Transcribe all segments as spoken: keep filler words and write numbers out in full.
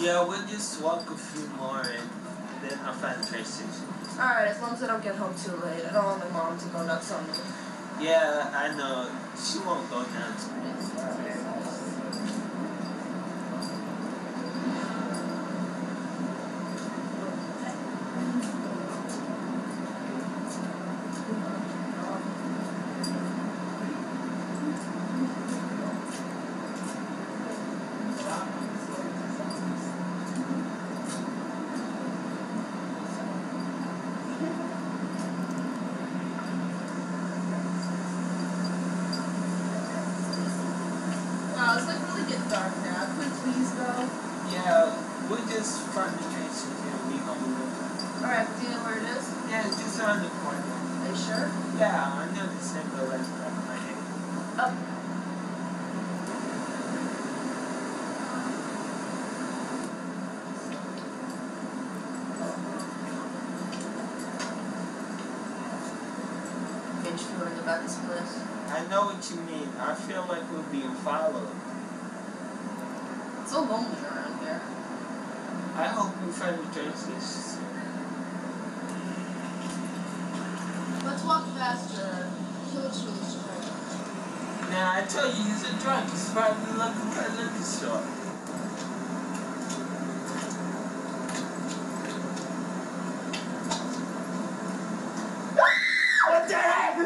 Yeah, we'll just walk a few more and then I'll find the train station. Alright, as long as I don't get home too late. I don't want my mom to go nuts on me. Yeah, I know. She won't go nuts. Wow, it's like really getting dark now. Can we please go? Yeah, we'll just find the train station and we gonna move. Alright, do you know where it is? Yeah, it's just around the corner. Are you sure? Yeah, I know the symbol right in front of my head. Oh. Can't you feel in the back of this place? I know what you mean. I feel like we're being followed. It's so lonely around here. I hope we find the train station. Let's walk faster. He looks really strange. Now, I told you he's a drunk. He's probably looking for a liquor store. What the heck?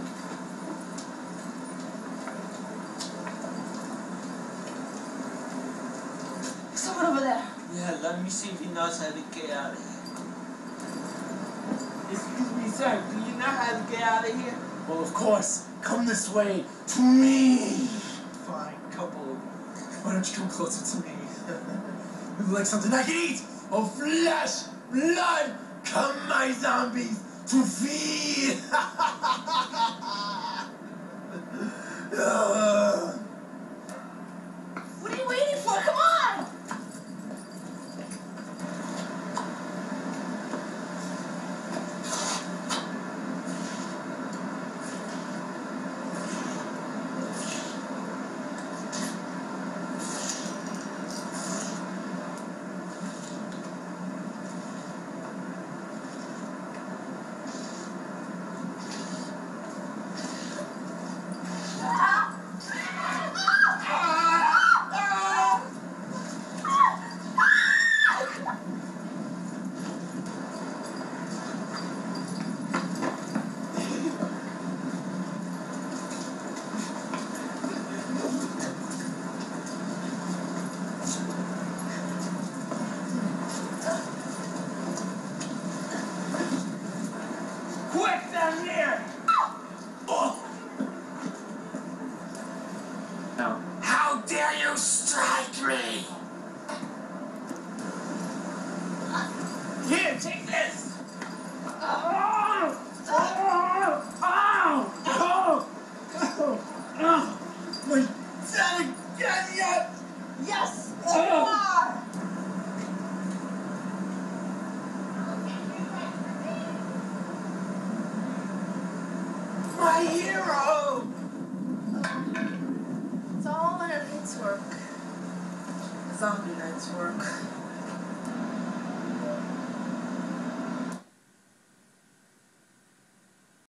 Someone over there. Yeah, let me see if he knows how to get out of here. Excuse me, sir. Do you know how to get out of here? Well, of course. Come this way to me. Fine, couple. Why don't you come closer to me? Would you like something I can eat? Oh, flesh, blood. Come, my zombies, to feed. uh. What are you waiting for? Come on! Quick down here! Oh. Now, how dare you strike me? Here, take this! Oh! Oh! Oh! Oh! Oh! My dad again yet? Yes! Oh. You are! My hero! It's all when it hits work. Zombie nights work.